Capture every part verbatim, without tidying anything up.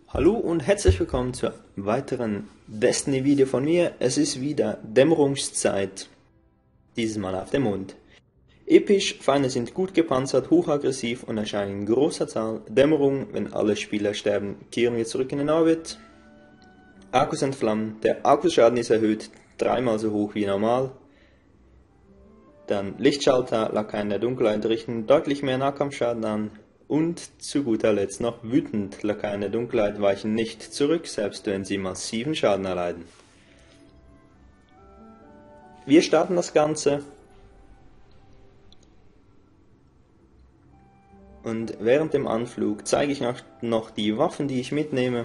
Hallo und herzlich willkommen zu einem weiteren Destiny-Video von mir. Es ist wieder Dämmerungszeit, dieses Mal auf dem Mond. Episch, Feinde sind gut gepanzert, hochaggressiv und erscheinen in großer Zahl. Dämmerung, wenn alle Spieler sterben, kehren wir zurück in den Orbit. Akkus entflammen, der Akkuschaden ist erhöht, dreimal so hoch wie normal. Dann Lichtschalter, Lakaien der Dunkelheit richten deutlich mehr Nahkampfschaden an. Und zu guter Letzt noch wütend, Lakaien der Dunkelheit weichen nicht zurück, selbst wenn sie massiven Schaden erleiden. Wir starten das Ganze. Und während dem Anflug zeige ich noch, noch die Waffen, die ich mitnehme.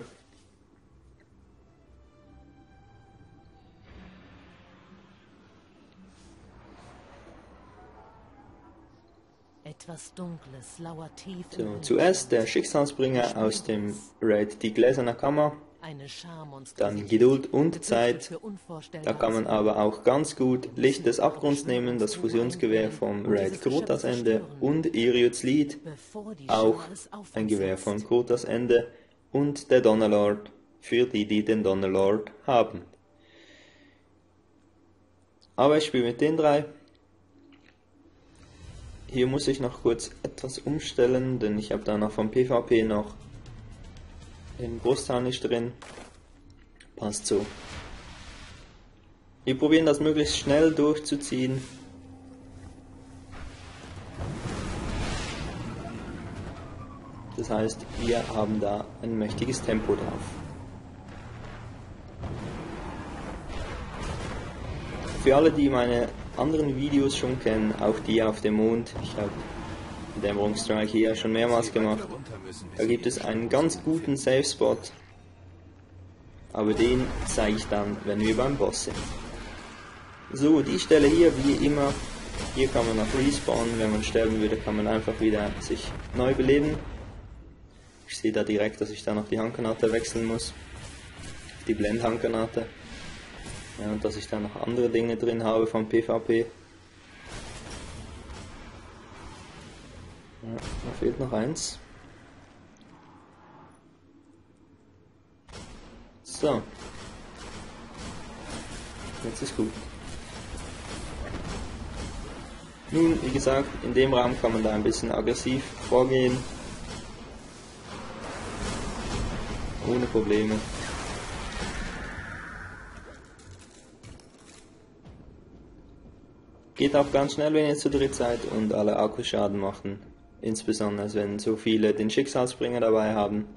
Etwas Dunkles lauert tief So, im zuerst der Schicksalsbringer aus dem Raid Die Gläserne Kammer, Eine Scharmonstrosität, dann Geduld und Gebührte Zeit. für Da kann man aber auch ganz gut Licht des Abgrunds nehmen, das Fusionsgewehr vom Raid Krotas Ende und Iriots Lied, bevor die auch Schar es auf ein uns Gewehr setzt. von Krotas Ende und der Donnerlord für die, die den Donnerlord haben. Aber ich spiele mit den drei. Hier muss ich noch kurz etwas umstellen, denn ich habe da noch vom PvP noch den Großteil nicht drin. Passt so. Wir probieren das möglichst schnell durchzuziehen. Das heißt, wir haben da ein mächtiges Tempo drauf. Für alle, die meine anderen Videos schon kennen, auch die auf dem Mond, ich habe Dämmerungsstrike hier schon mehrmals gemacht, da gibt es einen ganz guten Safe Spot, aber den zeige ich dann, wenn wir beim Boss sind. So, die Stelle hier, wie immer, hier kann man noch respawnen, wenn man sterben würde, kann man einfach wieder sich neu beleben. Ich sehe da direkt, dass ich da noch die Handgranate wechseln muss, die Blendhandgranate. Ja, und dass ich da noch andere Dinge drin habe vom PvP. Ja, da fehlt noch eins. So. Jetzt ist gut. Nun, wie gesagt, in dem Raum kann man da ein bisschen aggressiv vorgehen. Ohne Probleme. Geht auch ganz schnell, wenn ihr zu dritt seid und alle Akkus Schaden machen. Insbesondere wenn so viele den Schicksalsbringer dabei haben.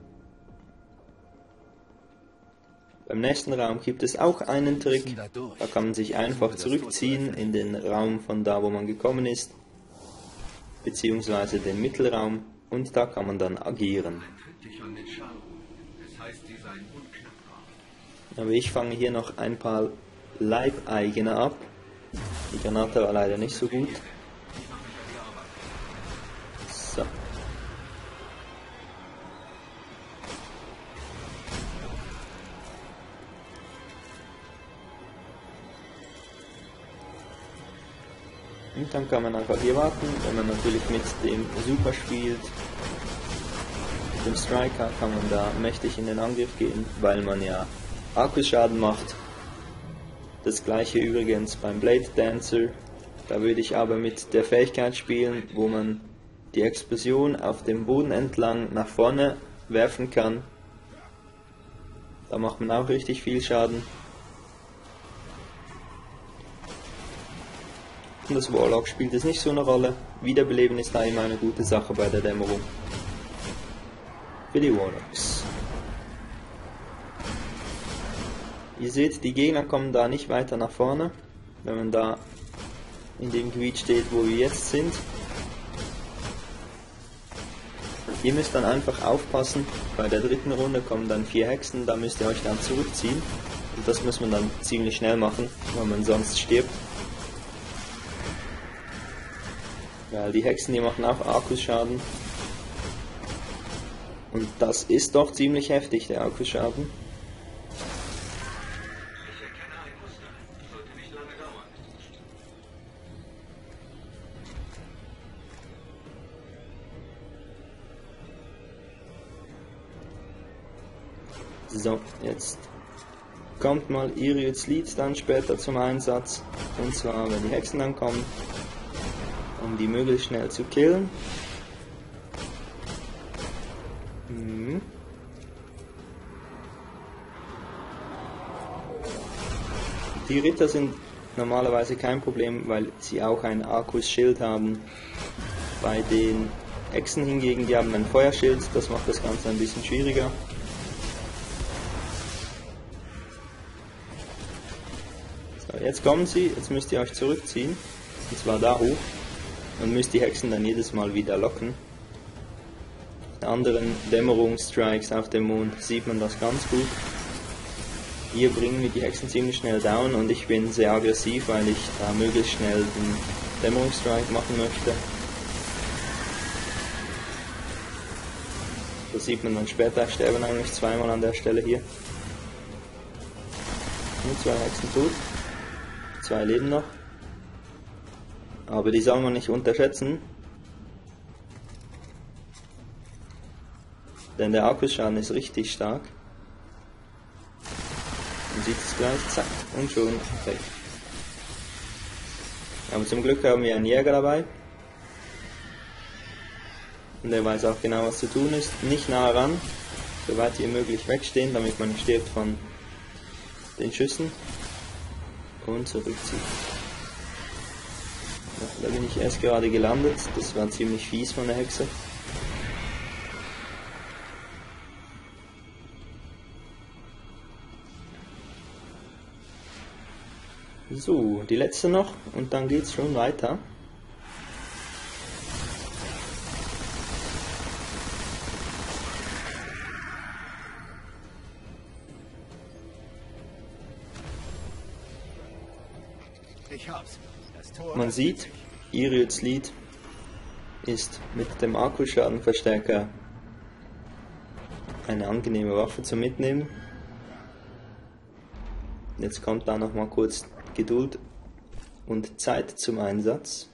Beim nächsten Raum gibt es auch einen Trick. Da kann man sich einfach zurückziehen in den Raum von da, wo man gekommen ist. Beziehungsweise den Mittelraum. Und da kann man dann agieren. Aber ich fange hier noch ein paar Leibeigene ab. Die Granate war leider nicht so gut. So. Und dann kann man einfach hier warten, wenn man natürlich mit dem Super spielt. Mit dem Striker kann man da mächtig in den Angriff gehen, weil man ja Akkusschaden macht. Das gleiche übrigens beim Blade Dancer, da würde ich aber mit der Fähigkeit spielen, wo man die Explosion auf dem Boden entlang nach vorne werfen kann. Da macht man auch richtig viel Schaden. Und das Warlock spielt es nicht so eine Rolle. Wiederbeleben ist da immer eine gute Sache bei der Dämmerung. Für die Warlocks. Ihr seht, die Gegner kommen da nicht weiter nach vorne, wenn man da in dem Gebiet steht, wo wir jetzt sind. Ihr müsst dann einfach aufpassen, bei der dritten Runde kommen dann vier Hexen, da müsst ihr euch dann zurückziehen. Und das muss man dann ziemlich schnell machen, weil man sonst stirbt. Weil die Hexen, die machen auch Akkusschaden. Und das ist doch ziemlich heftig, der Akkusschaden. So, jetzt kommt mal Iriut's Lied dann später zum Einsatz. Und zwar, wenn die Hexen dann kommen, um die möglichst schnell zu killen. Mhm. Die Ritter sind normalerweise kein Problem, weil sie auch ein Arcus-Schild haben. Bei den Hexen hingegen, die haben ein Feuerschild, das macht das Ganze ein bisschen schwieriger. So, jetzt kommen sie, jetzt müsst ihr euch zurückziehen, und zwar da hoch, und müsst die Hexen dann jedes Mal wieder locken. In anderen Dämmerungsstrikes auf dem Mond sieht man das ganz gut. Hier bringen wir die Hexen ziemlich schnell down und ich bin sehr aggressiv, weil ich da möglichst schnell den Dämmerungsstrike machen möchte. Das sieht man dann später, sterben eigentlich zweimal an der Stelle hier. Nur zwei Hexen tot, zwei leben noch. Aber die soll man nicht unterschätzen. Denn der Arcus-Schaden ist richtig stark. Man sieht es gleich, zack, und schon weg. Aber zum Glück haben wir einen Jäger dabei. Und der weiß auch genau, was zu tun ist. Nicht nah ran, soweit wie möglich wegstehen, damit man nicht stirbt von den Schüssen. Und zurückziehen. Ja, da bin ich erst gerade gelandet, das war ziemlich fies von der Hexe. So, die letzte noch und dann geht's schon weiter. Ich hab's. Das Tor Man sieht, Iriut's Lied ist mit dem Arcus-Schadenverstärker eine angenehme Waffe zum Mitnehmen. Jetzt kommt da noch mal kurz Geduld und Zeit zum Einsatz.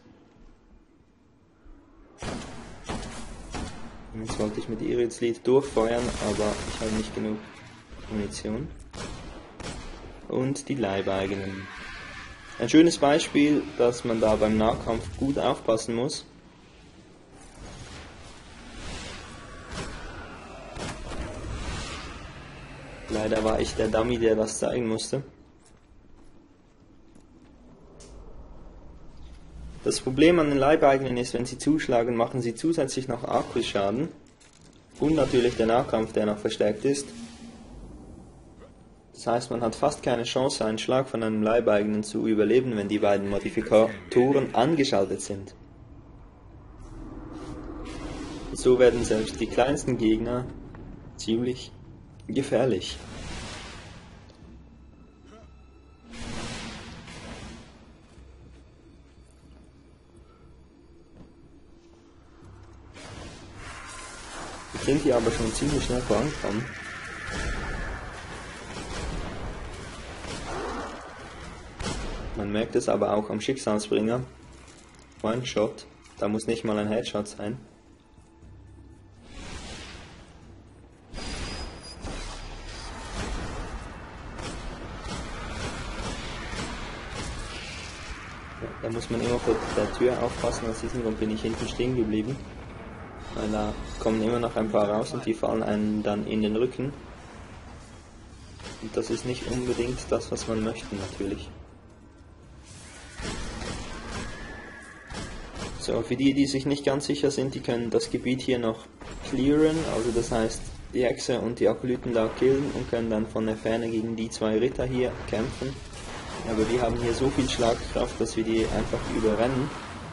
Jetzt wollte ich mit Iriut's Lied durchfeuern, aber ich habe nicht genug Munition. Und die Leibeigenen. Ein schönes Beispiel, dass man da beim Nahkampf gut aufpassen muss. Leider war ich der Dummy, der das zeigen musste. Das Problem an den Leibeigenen ist, wenn sie zuschlagen, machen sie zusätzlich noch Arcus-Schaden. Und natürlich der Nahkampf, der noch verstärkt ist. Das heißt, man hat fast keine Chance, einen Schlag von einem Leibeigenen zu überleben, wenn die beiden Modifikatoren angeschaltet sind. So werden selbst die kleinsten Gegner ziemlich gefährlich. Jetzt sind die aber schon ziemlich schnell vorangekommen. Man merkt es aber auch am Schicksalsbringer. One-Shot, da muss nicht mal ein Headshot sein. Ja, da muss man immer vor der Tür aufpassen, aus diesem Grund bin ich hinten stehen geblieben. Weil da kommen immer noch ein paar raus und die fallen einem dann in den Rücken. Und das ist nicht unbedingt das, was man möchte natürlich. So, für die, die sich nicht ganz sicher sind, die können das Gebiet hier noch clearen, also das heißt, die Hexe und die Akolyten da killen und können dann von der Ferne gegen die zwei Ritter hier kämpfen. Aber die haben hier so viel Schlagkraft, dass wir die einfach überrennen.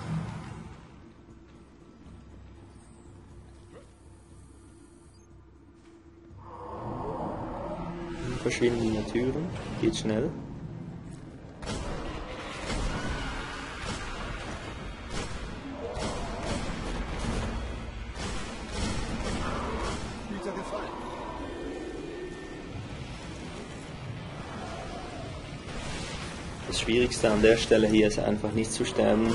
Verschwindende Türen, geht schnell. Das Schwierigste an der Stelle hier ist einfach nicht zu sterben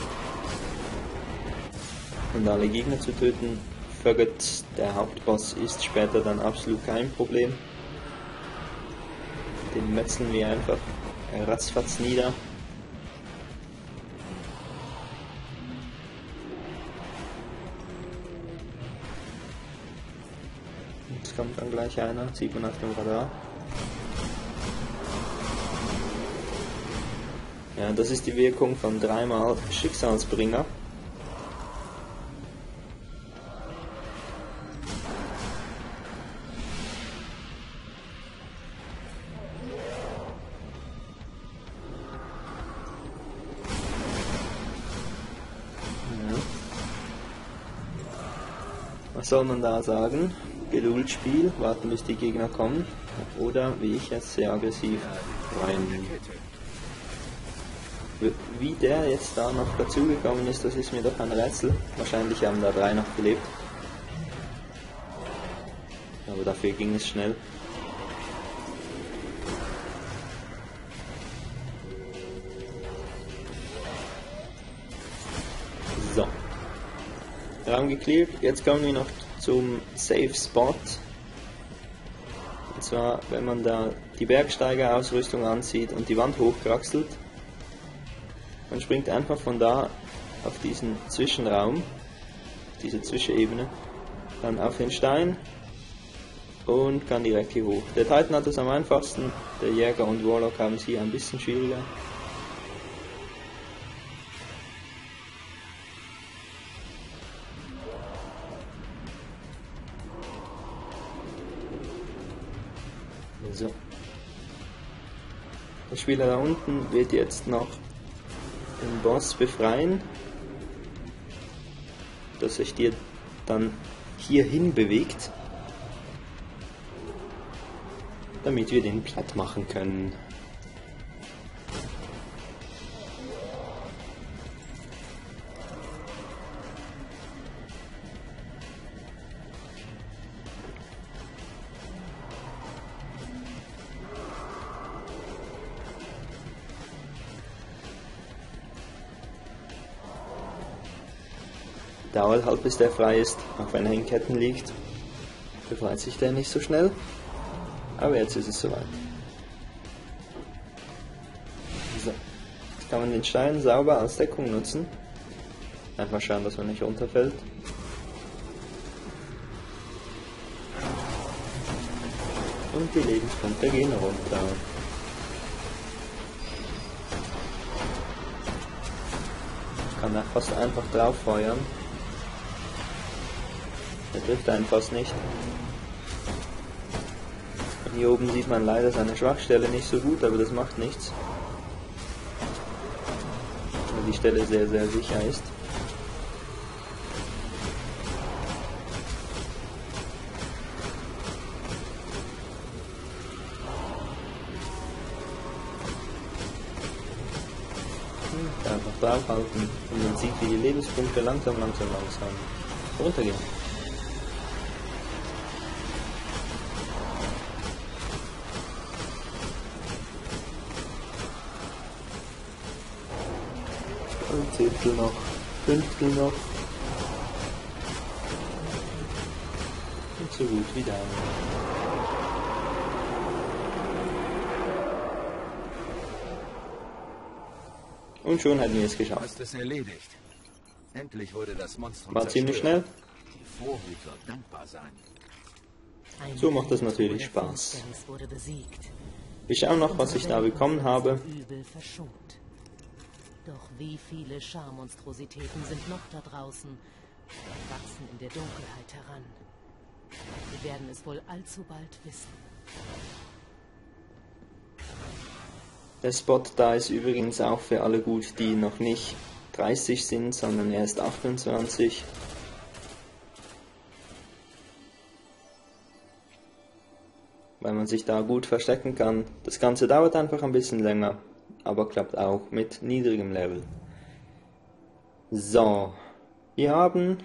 und alle Gegner zu töten. Föget, der Hauptboss, ist später dann absolut kein Problem. Den metzeln wir einfach ratzfatz nieder. Jetzt kommt dann gleich einer, sieht man auf dem Radar. Ja, das ist die Wirkung von dreimal Schicksalsbringer. Ja. Was soll man da sagen? Geduld Spiel, warten bis die Gegner kommen. Oder wie ich jetzt sehr aggressiv rein. Wie der jetzt da noch dazugekommen ist, das ist mir doch ein Rätsel. Wahrscheinlich haben da drei noch gelebt. Aber dafür ging es schnell. So. Raum gecleart. Jetzt kommen wir noch zum Safe Spot. Und zwar, wenn man da die Bergsteigerausrüstung anzieht und die Wand hochkraxelt. Man springt einfach von da auf diesen Zwischenraum, diese Zwischenebene, dann auf den Stein und kann direkt hier hoch. Der Titan hat es am einfachsten, der Jäger und Warlock haben es hier ein bisschen schwieriger. So. Der Spieler da unten wird jetzt noch den Boss befreien, dass sich dir dann hierhin bewegt, damit wir den platt machen können. Dauert halt bis der frei ist, auch wenn er in Ketten liegt, befreit sich der nicht so schnell, aber jetzt ist es soweit. So, jetzt kann man den Stein sauber als Deckung nutzen, einfach schauen, dass man nicht runterfällt. Und die Lebenspunkte gehen runter. Ich kann da fast einfach drauf feuern. Der trifft einen fast nicht. Und hier oben sieht man leider seine Schwachstelle nicht so gut, aber das macht nichts. Weil die Stelle sehr, sehr sicher ist. Und einfach draufhalten und man sieht, wie die Lebenspunkte langsam, langsam, langsam runtergehen. Ein Zehntel noch, Fünftel noch. Und so gut wie da. Und schon hatten wir es geschafft. Hast es erledigt. Endlich wurde das Monstrum War ziemlich schnell. Die Vorhut wird dankbar sein. So macht das natürlich Spaß. Wir schauen noch, was ich da bekommen habe. Doch wie viele Scharmonstrositäten sind noch da draußen und wachsen in der Dunkelheit heran? Wir werden es wohl allzu bald wissen. Der Spot da ist übrigens auch für alle gut, die noch nicht dreißig sind, sondern erst achtundzwanzig. Weil man sich da gut verstecken kann. Das Ganze dauert einfach ein bisschen länger, aber klappt auch mit niedrigem Level. So, wir haben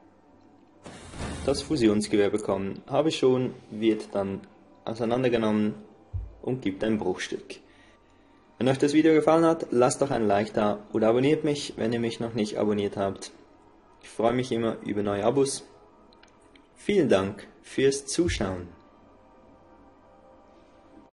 das Fusionsgewehr bekommen. Habe ich schon, wird dann auseinandergenommen und gibt ein Bruchstück. Wenn euch das Video gefallen hat, lasst doch ein Like da oder abonniert mich, wenn ihr mich noch nicht abonniert habt. Ich freue mich immer über neue Abos. Vielen Dank fürs Zuschauen.